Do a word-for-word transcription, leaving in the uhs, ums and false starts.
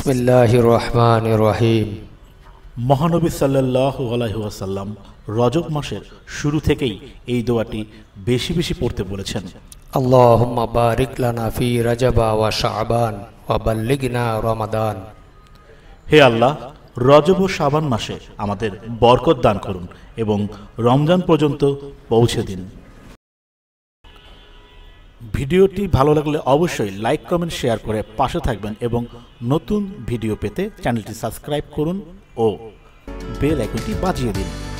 বিসমিল্লাহির রহমানির রহিম। মহানবী সাল্লাল্লাহু আলাইহি ওয়াসাল্লাম রজব মাসের শুরু থেকেই এই দোয়াটি বেশি বেশি পড়তে বলেছেন। আল্লাহুম্মা বারিক লানা ফি রাজাবা ওয়া শাবান ওয়া বাল্লিগনা রমাদান। হে আল্লাহ, রজব ও শাবান মাসে আমাদের বরকত দান করুন এবং রমজান পর্যন্ত পৌঁছে দিন। ভিডিওটি ভালো লাগলে অবশ্যই লাইক কমেন্ট শেয়ার করে পাশে থাকবেন এবং নতুন ভিডিও পেতে চ্যানেলটি সাবস্ক্রাইব করুন ও বেল আইকনটি বাজিয়ে দিন।